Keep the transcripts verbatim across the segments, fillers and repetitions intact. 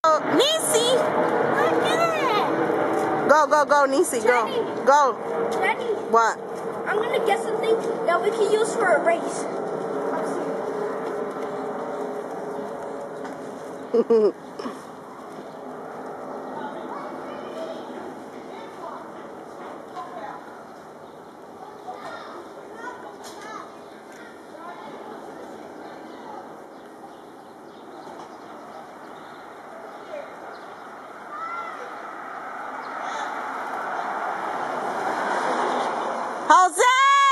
Nisi! I did it! Go, go, go, Nisi, go. Daddy. Go. Daddy, What? I'm gonna get something that we can use for a race. Jose!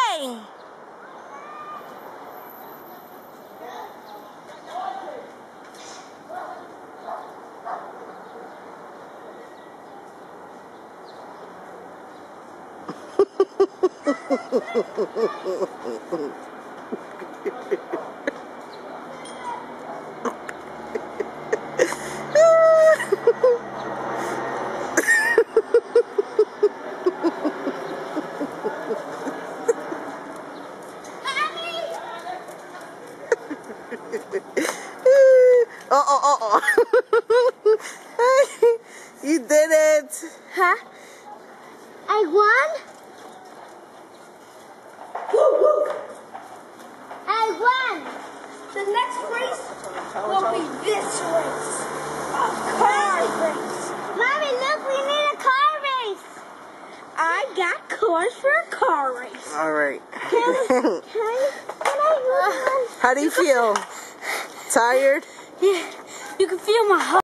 Oh, oh, oh, oh. You did it. Huh? I won? Woo, woo. I won. The next race will be this race. A car race. Mommy, look, we need a car race. I got cars for a car race. All right. Can, can, I, can I use one? How do you feel? Tired? Yeah, you can feel my heart.